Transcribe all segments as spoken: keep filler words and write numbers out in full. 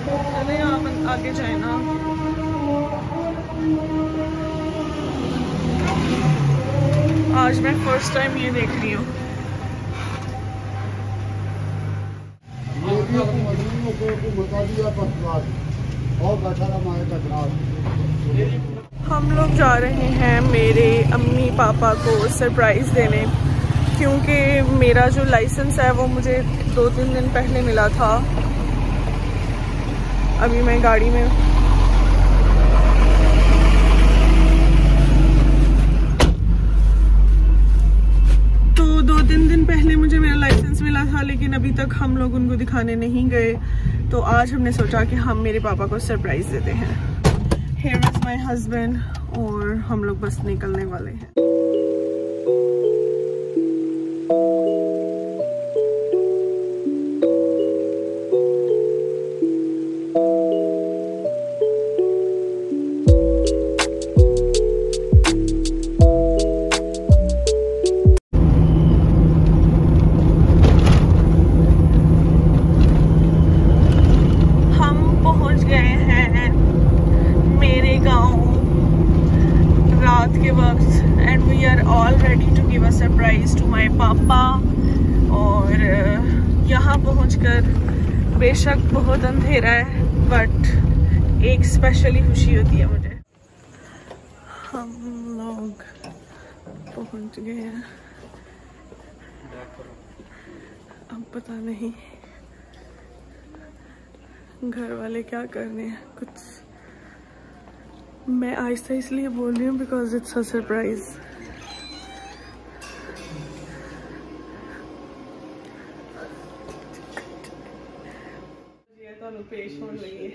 चले आप आगे जाए ना। आज मैं फर्स्ट टाइम ये देख रही हूँ। हम लोग जा रहे हैं मेरे अम्मी पापा को सरप्राइज़ देने, क्योंकि मेरा जो लाइसेंस है वो मुझे दो तीन दिन पहले मिला था। अभी मैं गाड़ी में तो दो तीन दिन पहले मुझे मेरा लाइसेंस मिला था, लेकिन अभी तक हम लोग उनको दिखाने नहीं गए। तो आज हमने सोचा कि हम मेरे पापा को सरप्राइज़ देते हैं। Here is my husband और हम लोग बस निकलने वाले हैं। सरप्राइज टू माय पापा। और यहाँ पहुँचकर बेशक बहुत अंधेरा है, बट एक स्पेशली खुशी होती है मुझे। हम लोग पहुँच गए हैं। अब पता नहीं घर वाले क्या कर रहे हैं कुछ। मैं आहिस्ता इसलिए बोल रही हूँ बिकॉज इट्स अ सरप्राइज। पेश होने लगी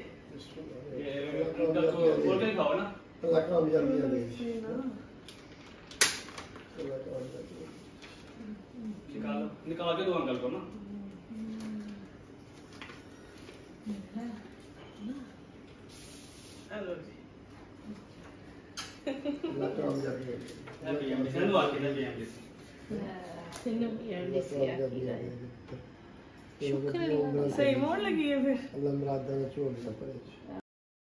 खाओ ना। निकाल निकाल के दो अंकल को ना। हेलो जी। सही मोड़ लगी है फिर।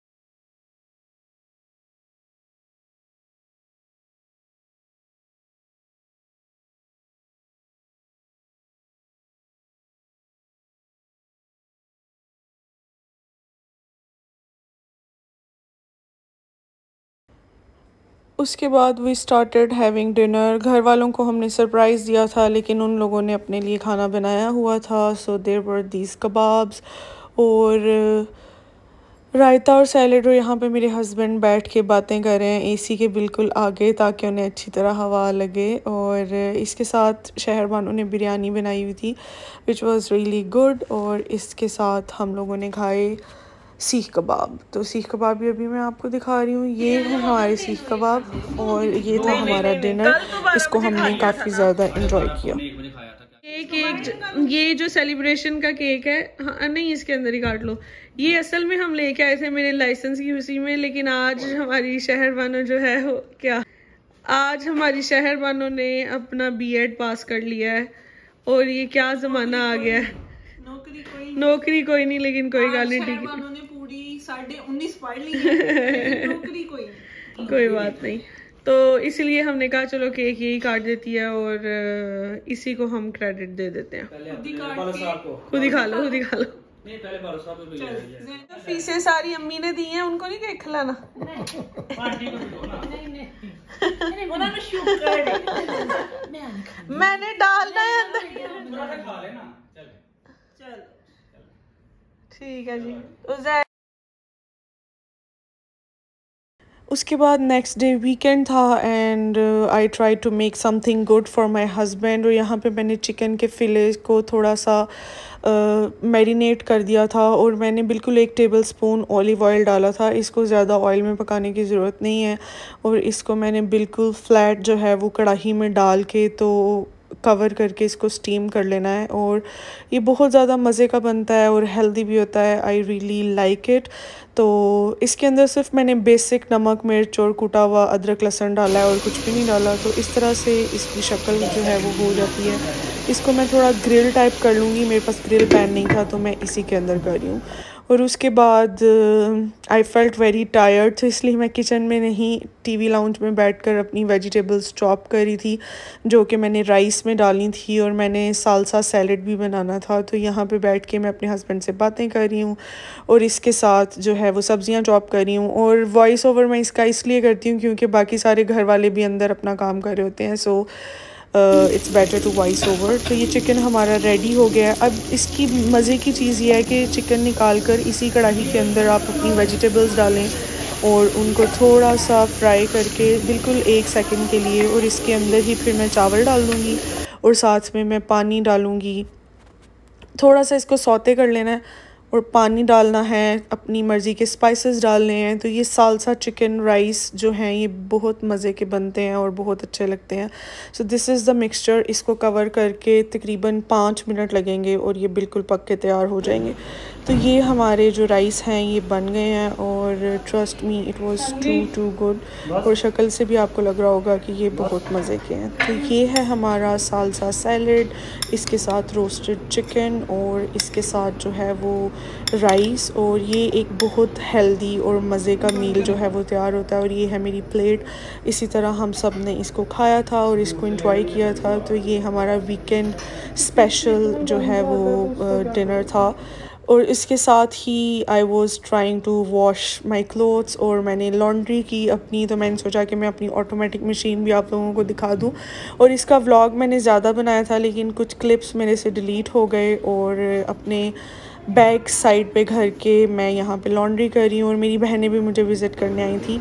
उसके बाद वी स्टार्टेड हैविंग डिनर। घर वालों को हमने सरप्राइज़ दिया था, लेकिन उन लोगों ने अपने लिए खाना बनाया हुआ था। So there were these kebabs और रायता और सैलेड। और यहाँ पे मेरे हस्बैंड बैठ के बातें कर रहे हैं एसी के बिल्कुल आगे, ताकि उन्हें अच्छी तरह हवा लगे। और इसके साथ शहरबानों ने बिरयानी बनाई हुई थी विच वाज रियली गुड। और इसके साथ हम लोगों ने खाए सीख कबाब। तो सीख कबाब भी अभी मैं आपको दिखा रही हूँ। ये है हमारे सीख कबाब और ये था हमारा डिनर। इसको हमने काफ़ी ज़्यादा इंजॉय किया। केक एक ये जो सेलिब्रेशन का केक है, हाँ नहीं इसके अंदर ही काट लो। ये असल में हम लेके आए थे मेरे लाइसेंस की खुशी में, लेकिन आज हमारी शहरबानों जो है वो क्या आज हमारी शहरबानों ने अपना बीएड पास कर लिया है। और ये क्या ज़माना आ गया है। नौकरी कोई नौकरी कोई नहीं, लेकिन कोई गाल नहीं। ठीक साढ़े उन्नीस पढ़ ली है, नौकरी कोई नहीं। कोई बात नहीं। तो इसलिए हमने कहा चलो केक यही काट देती है और इसी को हम क्रेडिट दे देते हैं। खुद ही खा लो खुद ही खा लो नहीं, पहले बारो साहब को ले तो फीसें सारी अम्मी ने दी हैं, उनको नहीं केक खिलाना। मैंने डालना है अंदर। चल ठीक है जी। उसके बाद नेक्स्ट डे वीकेंड था and I try to make something good for my husband. और यहाँ पे मैंने चिकन के फिले को थोड़ा सा मैरिनेट uh, कर दिया था और मैंने बिल्कुल एक टेबल स्पून ऑलिव ऑयल डाला था। इसको ज़्यादा ऑयल में पकाने की ज़रूरत नहीं है। और इसको मैंने बिल्कुल फ्लैट जो है वो कढ़ाई में डाल के तो कवर करके इसको स्टीम कर लेना है। और ये बहुत ज़्यादा मज़े का बनता है और हेल्दी भी होता है। I really like it. तो इसके अंदर सिर्फ मैंने बेसिक नमक मिर्च और कुटा हुआ अदरक लहसुन डाला है और कुछ भी नहीं डाला। तो इस तरह से इसकी शक्ल जो है वो हो जाती है। इसको मैं थोड़ा ग्रिल टाइप कर लूँगी, मेरे पास ग्रिल पैन नहीं था तो मैं इसी के अंदर कर रही हूँ। और उसके बाद आई फेल्ट वेरी टायर्ड, तो इसलिए मैं किचन में नहीं टीवी लाउंज में बैठकर अपनी वेजिटेबल्स चॉप करी थी जो कि मैंने राइस में डाली थी, और मैंने सालसा सैलड भी बनाना था। तो यहाँ पे बैठ के मैं अपने हस्बैंड से बातें कर रही हूँ और इसके साथ जो है वो सब्ज़ियाँ चॉप कर रही हूँ। और वॉइस ओवर मैं इसका इसलिए करती हूँ क्योंकि बाकी सारे घर वाले भी अंदर अपना काम कर रहे होते हैं, so it's better to voice over. तो ये चिकन हमारा रेडी हो गया है। अब इसकी मज़े की चीज़ ये है कि चिकन निकाल कर इसी कढ़ाई के अंदर आप अपनी वेजिटेबल्स डालें और उनको थोड़ा सा फ्राई करके बिल्कुल एक सेकंड के लिए, और इसके अंदर ही फिर मैं चावल डाल दूँगी और साथ में मैं पानी डालूँगी। थोड़ा सा इसको सौते कर लेना है और पानी डालना है, अपनी मर्ज़ी के स्पाइसेस डालने हैं। तो ये सालसा चिकन राइस जो हैं ये बहुत मज़े के बनते हैं और बहुत अच्छे लगते हैं। So this is the mixture. इसको कवर करके तकरीबन पाँच मिनट लगेंगे और ये बिल्कुल पक के तैयार हो जाएंगे। तो ये हमारे जो राइस हैं ये बन गए हैं और trust me it was too too good, और शक्ल से भी आपको लग रहा होगा कि ये बहुत मज़े के हैं। तो ये है हमारा सालसा सैलड, इसके साथ रोस्टेड चिकन और इसके साथ जो है वो राइस, और ये एक बहुत हेल्दी और मज़े का मील जो है वो तैयार होता है। और ये है मेरी प्लेट। इसी तरह हम सब ने इसको खाया था और इसको एंजॉय किया था। तो ये हमारा वीकेंड स्पेशल जो है वो डिनर था। और इसके साथ ही I was trying to wash my clothes, और मैंने लॉन्ड्री की अपनी, तो मैंने सोचा कि मैं अपनी ऑटोमेटिक मशीन भी आप लोगों को दिखा दूं। और इसका व्लॉग मैंने ज़्यादा बनाया था लेकिन कुछ क्लिप्स मेरे से डिलीट हो गए, और अपने बैक साइड पे घर के मैं यहाँ पे लॉन्ड्री कर रही हूँ और मेरी बहनें भी मुझे विज़िट करने आई थी।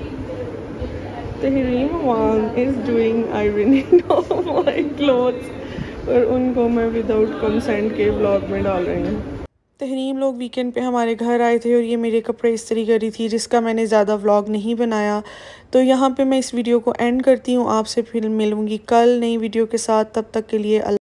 Tahreem is doing ironing of my clothes, और उनको मैं विदाउट कंसेंट के व्लॉग में डाल रही हूँ। तहरीम लोग वीकेंड पे हमारे घर आए थे और ये मेरे कपड़े इस्त्री करी थी जिसका मैंने ज़्यादा व्लॉग नहीं बनाया। तो यहाँ पे मैं इस वीडियो को एंड करती हूँ। आपसे फिर मिलूँगी कल नई वीडियो के साथ, तब तक के लिए